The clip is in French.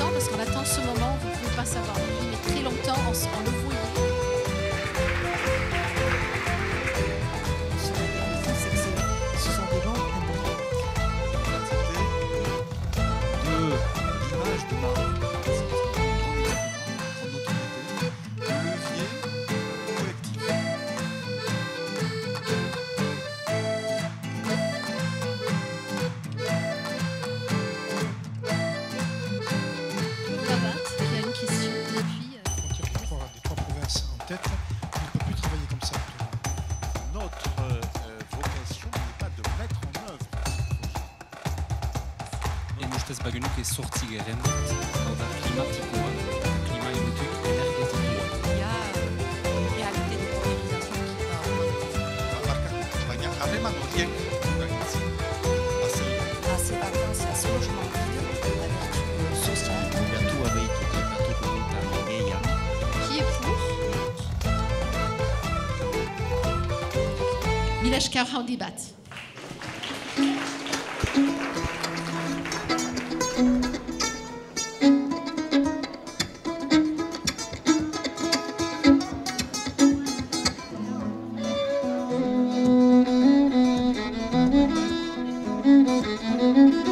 longtemps, parce qu'on attend ce moment, vous ne pouvez pas savoir, mais très longtemps en le voyant. Ce sont des langues importantes. C'était l'image de Marie, c'est une grande image de notoriété, le levier collectif. Rabat, qui a une question, et puis... Quand il y a les trois provinces en tête, on ne peut plus travailler comme ça. Notre vocation n'est pas de mettre en œuvre. Ustez bagenuk sortzigeren hau da klimatikoa, klima egotuk energetikoa. Il y a une réalité de polarisation qui va augmenter. Baina harreman horiek gaintzen. À ces vacances, à ce logement vide, la vertu sociale. Gatu abeitu klimatuko eta legeian. Qui est pour Mileshkar Handibat. Thank you.